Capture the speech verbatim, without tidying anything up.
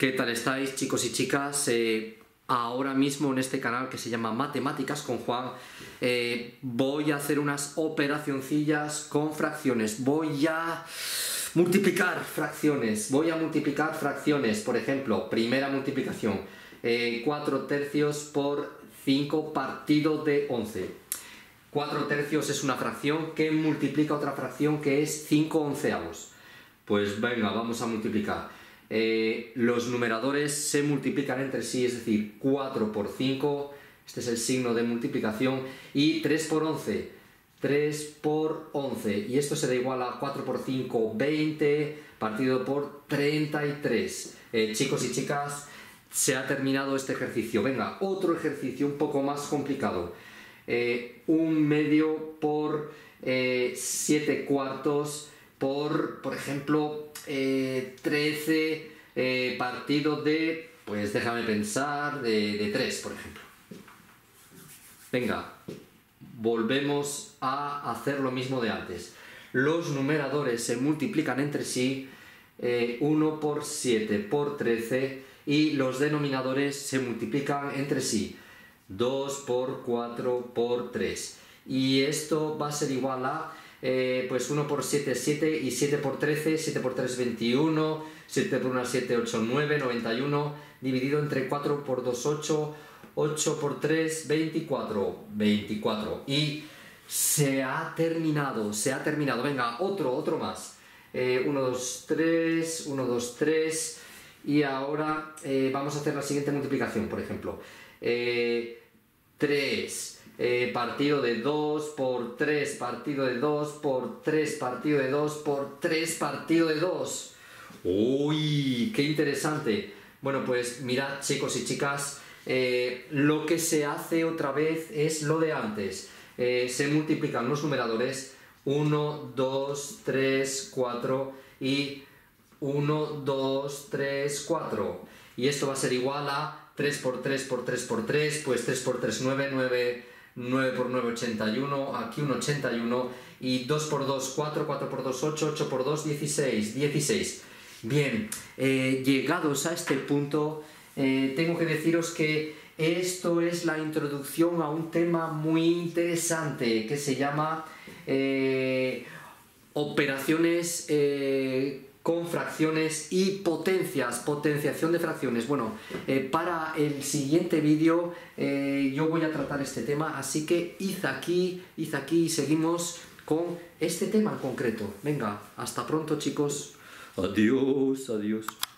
¿Qué tal estáis, chicos y chicas? Eh, ahora mismo en este canal que se llama Matemáticas con Juan eh, voy a hacer unas operacioncillas con fracciones. Voy a multiplicar fracciones. Voy a multiplicar fracciones. Por ejemplo, primera multiplicación. Eh, cuatro tercios por cinco partido de once. cuatro tercios es una fracción que multiplica otra fracción que es cinco onceavos. Pues venga, vamos a multiplicar. Eh, los numeradores se multiplican entre sí, es decir, cuatro por cinco, este es el signo de multiplicación, y tres por once, tres por once, y esto será igual a cuatro por cinco, veinte, partido por treinta y tres. Eh, chicos y chicas, se ha terminado este ejercicio. Venga, otro ejercicio un poco más complicado. Eh, un medio por eh, siete cuartos por, por ejemplo, eh, trece eh, partido de, pues déjame pensar, de, de tres, por ejemplo. Venga, volvemos a hacer lo mismo de antes. Los numeradores se multiplican entre sí, eh, uno por siete por trece, y los denominadores se multiplican entre sí, dos por cuatro por tres. Y esto va a ser igual a Eh, pues uno por siete, siete, y siete por trece, siete por tres, veintiuno, siete por uno, siete, ocho, nueve, noventa y uno, dividido entre cuatro por dos, ocho, ocho por tres, veinticuatro, veinticuatro. Y se ha terminado, se ha terminado. Venga, otro, otro más. Eh, uno, dos, tres, uno, dos, tres, y ahora eh, vamos a hacer la siguiente multiplicación, por ejemplo. Eh, tres... Eh, partido de dos por tres partido de dos por tres partido de dos por tres partido de dos. ¡Uy! ¡Qué interesante! Bueno, pues mirad, chicos y chicas, eh, lo que se hace otra vez es lo de antes. Eh, se multiplican los numeradores uno, dos, tres, cuatro y uno, dos, tres, cuatro. Y esto va a ser igual a tres por tres por tres por tres, pues tres por tres, nueve, nueve... nueve por nueve, ochenta y uno, aquí un ochenta y uno, y dos por dos, cuatro, cuatro por dos, ocho, ocho por dos, dieciséis, dieciséis. Bien, eh, llegados a este punto, eh, tengo que deciros que esto es la introducción a un tema muy interesante que se llama eh, operaciones eh, con fracciones y potencias, potenciación de fracciones. Bueno, eh, para el siguiente vídeo eh, yo voy a tratar este tema, así que id aquí, id aquí y seguimos con este tema en concreto. Venga, hasta pronto, chicos. Adiós, adiós.